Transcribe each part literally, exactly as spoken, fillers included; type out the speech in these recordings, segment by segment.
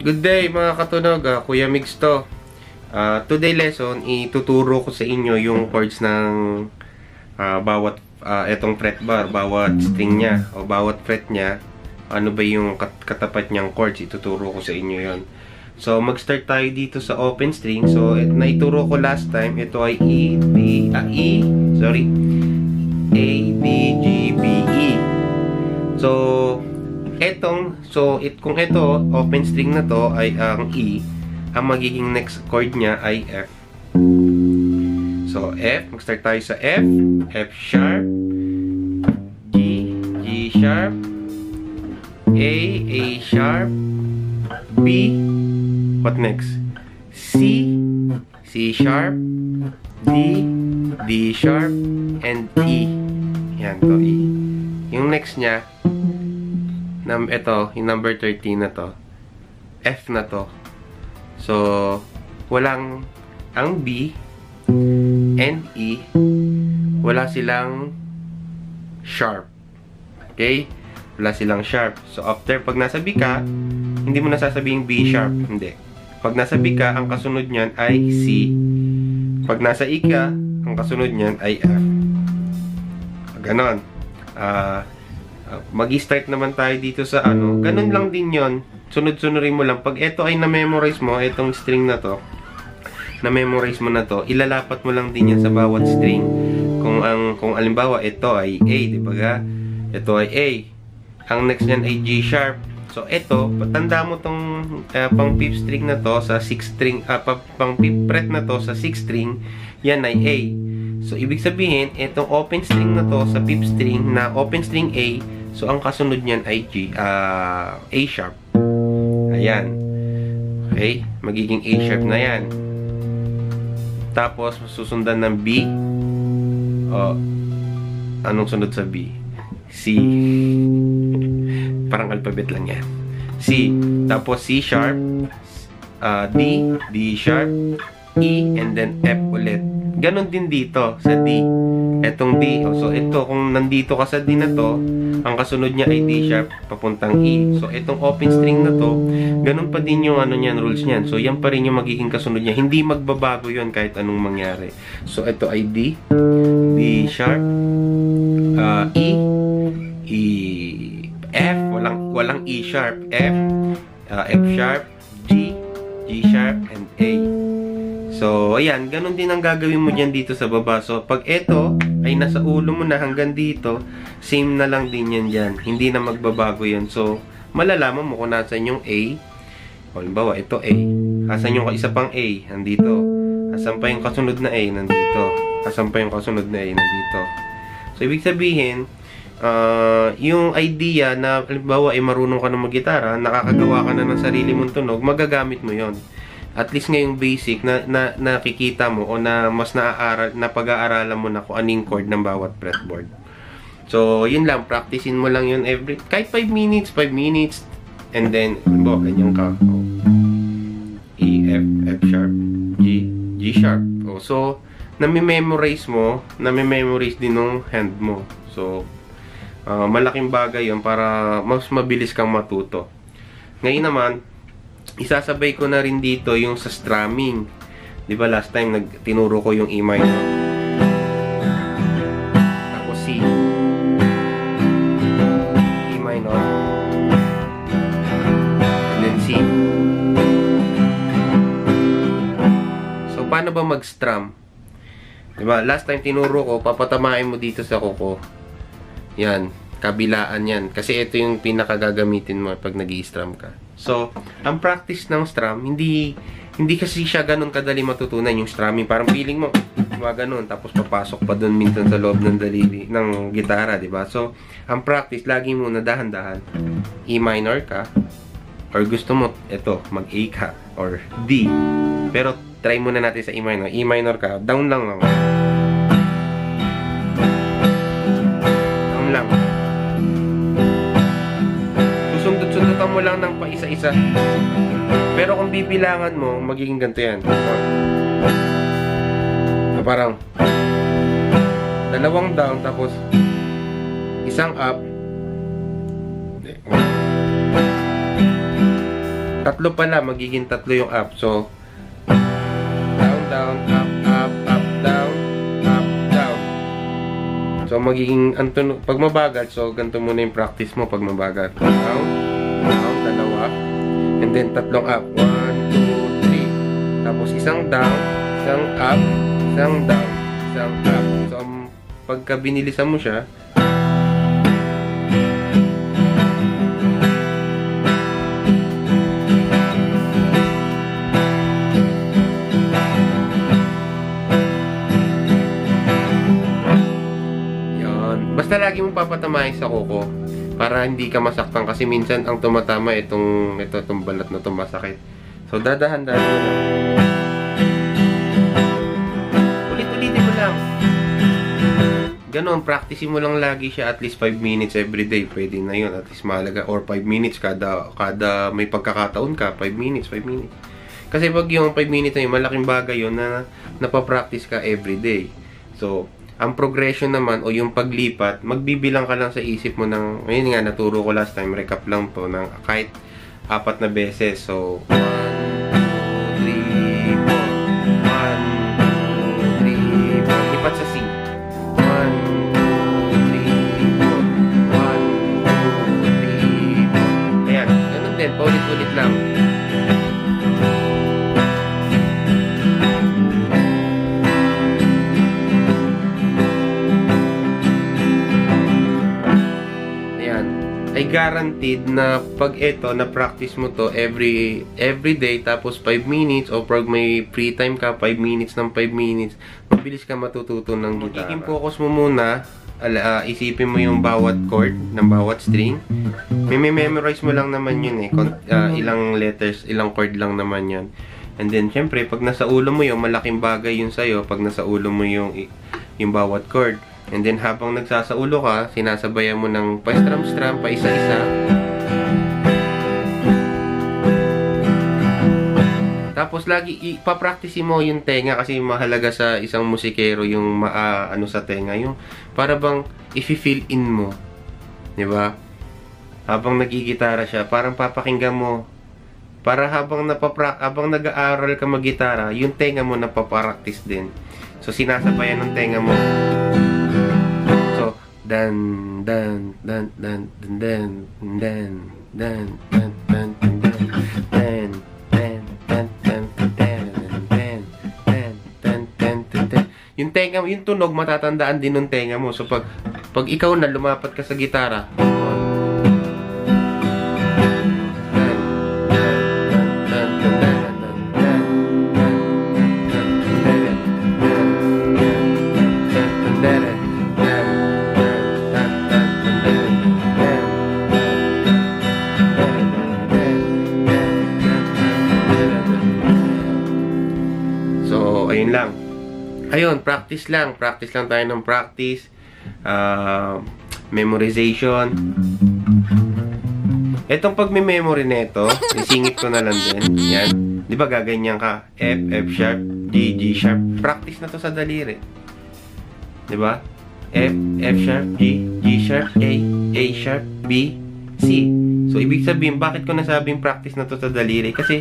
Good day mga katunog, uh, Kuya Migs to. Uh, today lesson, ituturo ko sa inyo yung chords ng uh, bawat uh, etong fret bar, bawat string niya o bawat fret niya. Ano ba yung kat katapat niyang chords, ituturo ko sa inyo yon. So mag-start tayo dito sa open string. So et naituro ko last time, ito ay E, B, uh, E, sorry A, B, G, B, E. So etong, so it, kung ito, open string na to ay ang E, ang magiging next chord niya ay F. So F, mag-start tayo sa F, F sharp, G, G sharp, A, A sharp, B, what next? C, C sharp, D, D sharp, and E. Yan to, E. Yung next niya, Num ito, yung number thirteen na to, F na to. So, walang, ang B and E, wala silang sharp. Okay? Wala silang sharp. So, after, pag nasa B ka, hindi mo nasasabing B sharp. Hindi. Pag nasa B ka, ang kasunod niyan ay C. Pag nasa E ka, ang kasunod niyan ay F. Ganon. Ah, uh, Uh, mag-start naman tayo dito sa ano. Ganun lang din yon. Sunod-sunurin mo lang. Pag ito ay na-memorize mo, itong string na to, na-memorize mo na to, ilalapat mo lang din yan sa bawat string. Kung ang kung alimbawa, ito ay A, di ba ga? Ito ay A. Ang next niyan ay G sharp. So, ito, patanda mo tong uh, pang fifth string na to sa sixth string, uh, pang fifth fret na to sa sixth string, yan ay A. So, ibig sabihin, itong open string na to sa fifth string na open string A, so, ang kasunod niyan ay G, uh, A sharp. Ayan. Okay? Magiging A sharp na yan. Tapos, susundan ng B. O, anong sunod sa B? C. Parang alphabet lang yan. C. Tapos, C sharp. Uh, D. D sharp. E. And then, F ulit. Ganon din dito sa D. Etong D. So, ito, kung nandito ka sa D na to, ang kasunod niya ay D sharp papuntang E. So, itong open string na to, ganon pa din yung ano niyan, rules niyan. So, yan pa rin yung magiging kasunod niya. Hindi magbabago yon kahit anong mangyari. So, ito ay D. D sharp. Uh, E. E. F. Walang, walang E sharp. F. Uh, F sharp. G. G sharp. And A. So, ayan, ganun din ang gagawin mo dyan dito sa baba. So, pag ito ay nasa ulo mo na hanggang dito, same na lang din yan dyan. Hindi na magbabago yan. So, malalaman mo kung nasan yung A. O, halimbawa, ito A. Asan yung isa pang A? Nandito. Asan pa yung kasunod na A? Nandito. Asan pa yung kasunod na A? Nandito. So, ibig sabihin, uh, yung idea na, halimbawa, ay marunong ka na mag-gitara, nakakagawa ka na ng sarili mong tunog, magagamit mo yon. At least ngayong basic na, na nakikita mo o na mas naaaral, na pag-aaralan mo na kung anong chord ng bawat fretboard. So, yun lang. Practicein mo lang yun every, kahit five minutes, five minutes. And then, bo, ganyan ka. Oh. E, F, F sharp, G, G sharp. Oh, so, nami-memorize mo, nami-memorize din ng hand mo. So, uh, malaking bagay yun para mas mabilis kang matuto. Ngayon naman, isasabay ko na rin dito yung sa strumming. Di ba last time nag tinuro ko yung E minor. Tapos C. E minor. And then C. So paano ba mag-strum? Di ba last time tinuro ko, papatamain mo dito sa kuko. Yan, kabilaan yan. Kasi ito yung pinakagagamitin mo pag nag-i-strum ka. So, ang practice ng strum, hindi hindi kasi siya ganun kadali matutunan yung strumming. Parang feeling mo, mga ganun. Tapos papasok pa dun minsan sa loob ng daliri, ng gitara, di ba? So, ang practice, lagi muna dahan-dahan. E minor ka, or gusto mo, ito, mag-A ka, or D. Pero, try muna natin sa E minor. E minor ka, down lang lang. Down lang. Sundutan mo lang ng paisa-isa. Pero kung bibilangan mo, magiging ganito yan. So, parang dalawang down, tapos isang up. Tatlo pala, magiging tatlo yung up. So, down, down, up, up, up, down, up, down. So, magiging, anto, pag mabagal, so, ganito muna yung practice mo pag mabagal. Down, down, dalawa. And then, tatlong up. One, two, three. Tapos, isang down, isang up, isang down, isang up. So, pagka binilisan mo siya, basta lagi mong papatamahin sa kuko para hindi ka masaktan kasi minsan ang tumatama itong ito itong balat na itong masakit. So dadahan-dahan mo lang. Ulit-ulitin mo lang. Ganon, practicein mo lang lagi siya at least five minutes every day. Pwede na yun, at least mahalaga. Or five minutes kada kada may pagkakataon ka, five minutes, five minutes. Kasi pag yung five minutes na yun, malaking bagay yun na napapractice ka every day. So ang progression naman o yung paglipat, magbibilang ka lang sa isip mo ng, ayun nga, naturo ko last time, recap lang to, ng kahit apat na beses. So, one, two, three, four. one, two, three, four. Lipat sa C. one, two, three, four. one, two, three, four. Ayan, ganun din, paulit-ulit lang. Ay guaranteed na pag ito, na practice mo to every every day, tapos five minutes, o pag may free time ka, five minutes ng five minutes, mabilis ka matututo ng gitara. Magiging focus mo muna, uh, isipin mo yung bawat chord ng bawat string. May memorize mo lang naman yun eh, uh, ilang letters, ilang chord lang naman yun. And then, syempre, pag nasa ulo mo yun, malaking bagay yun sa'yo, pag nasa ulo mo yung, yung bawat chord. And then, habang nagsasaulo ka, sinasabayan mo ng pa-strum-strum, pa isa-isa. Tapos, lagi ipapractice mo yung tenga kasi mahalaga sa isang musikero yung maa, ano sa tenga. Yung para bang i-fill in mo. Diba? Habang nagigitara siya, parang papakinggan mo. Para habang, napapra habang nag-aaral ka mag-gitara, yung tenga mo napapractice din. So, sinasabayan ng tenga mo. Dan dan dan dan dan dan dan dan dan dan dan dan dan dan dan. Yung tenga, yung tunog matatandaan din ng tenga mo. So pag pag ikaw na lumapat ka sa gitara, ayun lang. Ayun, practice lang. Practice lang tayo ng practice. Uh, memorization. Itong pag-memory nito, isingit ko na lang din. Yan. Di ba gaganyan ka? F, F sharp, G, G sharp. Practice na to sa daliri. Di ba? F, F sharp, G, G sharp, A, A sharp, B, C. So, ibig sabihin, bakit ko nasabing practice na to sa daliri? Kasi,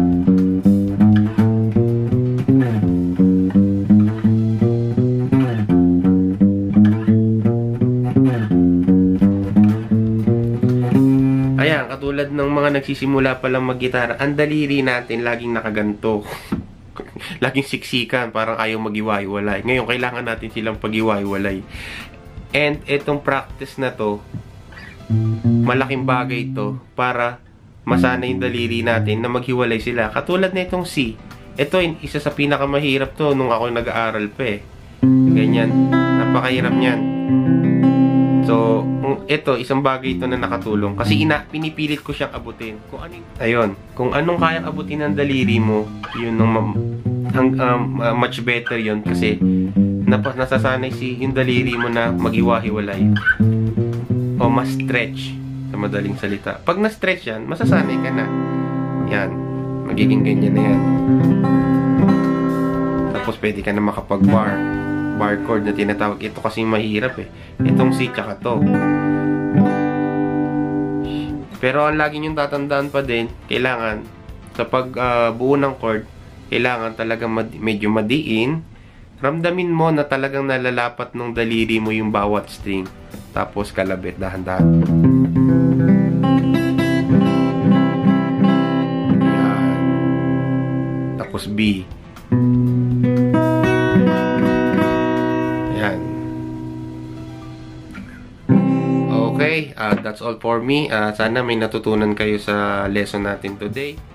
ayan, katulad ng mga nagsisimula pa lang mag-gitara, ang daliri natin laging nakaganto. Laging siksikan, parang ayaw mag-iwaiwalay. Ngayon, kailangan natin silang pag-iwaiwalay. And itong practice na to, malaking bagay ito para masanay yung daliri natin na maghiwalay sila. Katulad na itong C. Ito, isa sa pinakamahirap to nung ako nag-aaral pa eh. Ganyan. Napakahirap niyan. So, ito, isang bagay ito na nakatulong. Kasi ina, pinipilit ko siyang abutin. Kung ano, ayun, kung anong kayang abutin ng daliri mo, yun ang um, um, uh, much better yun. Kasi, nap nasasanay si yung daliri mo na mag-iwahiwalay. O mas stretch, sa madaling salita. Pag na-stretch yan, masasanay ka na. Yan, magiging ganyan na yan. Tapos, pwede ka na makapag-bar. Bar chord na tinatawag. Ito kasi mahirap eh. Itong C tsaka to. Pero ang lagi nyong tatandaan pa din, kailangan sa pagbuo uh, ng chord, kailangan talagang mad medyo madiin. Ramdamin mo na talagang nalalapat ng daliri mo yung bawat string. Tapos kalabit, dahan-dahan. Yan. Tapos B. Yan. Okay, uh, that's all for me. Uh, sana may natutunan kayo sa lesson natin today.